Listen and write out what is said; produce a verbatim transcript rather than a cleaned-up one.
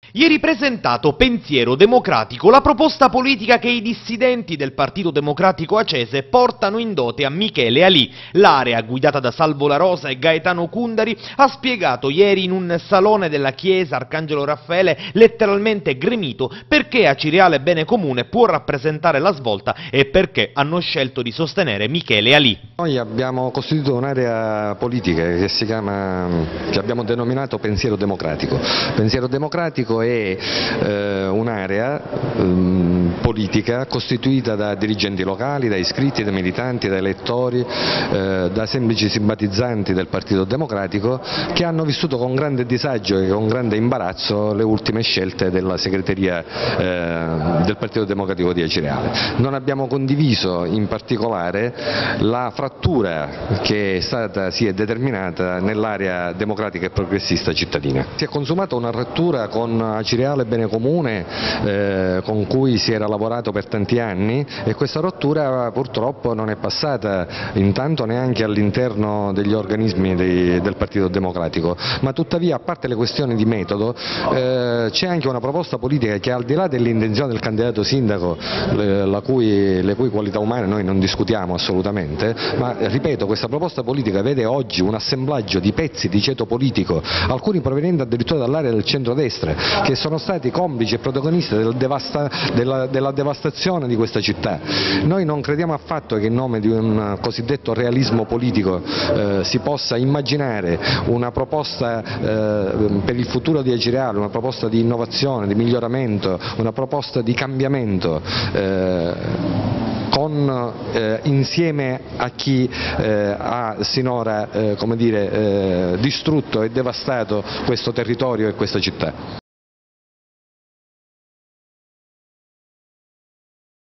Ieri presentato Pensiero Democratico, la proposta politica che i dissidenti del Partito Democratico Acese portano in dote a Michele Alì. L'area, guidata da Salvo La Rosa e Gaetano Cundari, ha spiegato ieri in un salone della chiesa Arcangelo Raffaele, letteralmente gremito, perché Aciriale Bene Comune può rappresentare la svolta e perché hanno scelto di sostenere Michele Alì. Noi abbiamo costituito un'area politica che si chiama, che abbiamo denominato Pensiero Democratico. Pensiero Democratico è eh, un'area eh, politica costituita da dirigenti locali, da iscritti, da militanti, da elettori, eh, da semplici simpatizzanti del Partito Democratico che hanno vissuto con grande disagio e con grande imbarazzo le ultime scelte della segreteria eh, del Partito Democratico di Aciriale. Non abbiamo condiviso in particolare la frattura che è stata, si è determinata nell'area democratica e progressista cittadina. Si è consumata una rottura con Aciriale Bene Comune eh, con cui si era lavorato per tanti anni e questa rottura purtroppo non è passata intanto neanche all'interno degli organismi dei, del Partito Democratico, ma tuttavia, a parte le questioni di metodo, eh, c'è anche una proposta politica che, al di là dell'intenzione del candidato sindaco, le, la cui, le cui qualità umane noi non discutiamo assolutamente, ma ripeto, questa proposta politica vede oggi un assemblaggio di pezzi di ceto politico, alcuni provenienti addirittura dall'area del centrodestra, che sono stati complici e protagonisti del devasta, della, della devastazione di questa città. Noi non crediamo affatto che in nome di un cosiddetto realismo politico eh, si possa immaginare una proposta eh, per il futuro di Aciriale, una proposta di innovazione, di miglioramento, una proposta di cambiamento eh, con, eh, insieme a chi eh, ha sinora eh, come dire, eh, distrutto e devastato questo territorio e questa città.